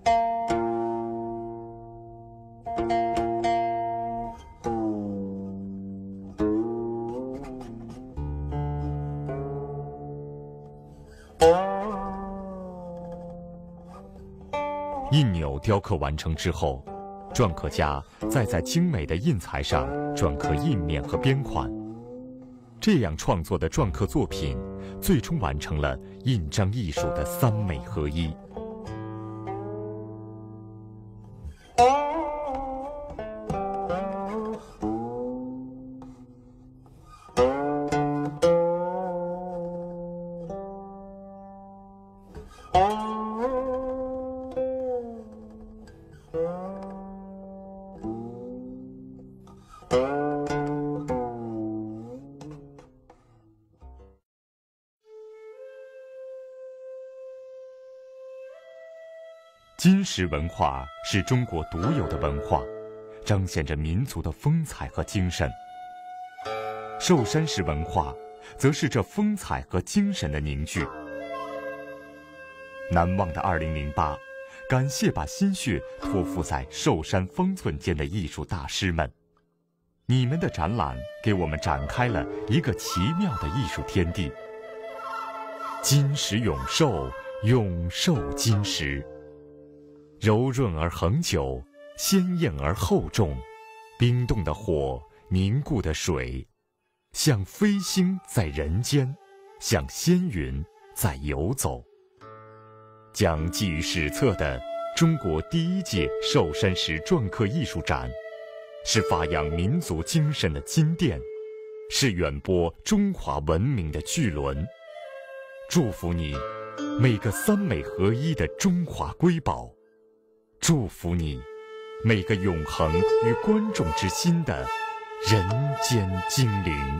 印钮雕刻完成之后，篆刻家再在精美的印材上篆刻印面和边款，这样创作的篆刻作品，最终完成了印章艺术的三美合一。金石文化是中国独有的文化，彰显着民族的风采和精神。寿山石文化则是这风采和精神的凝聚。难忘的2008，感谢把心血托付在寿山方寸间的艺术大师们，你们的展览给我们展开了一个奇妙的艺术天地。金石永寿，永寿金石。柔润而恒久，鲜艳而厚重，冰冻的火，凝固的水，像飞星在人间，像仙云在游走。将寄予史册的中国第1届寿山石篆刻艺术展，是发扬民族精神的金殿，是远播中华文明的巨轮。祝福你，每个三美合一的中华瑰宝。祝福你，每个永恒与观众之心的人间精灵。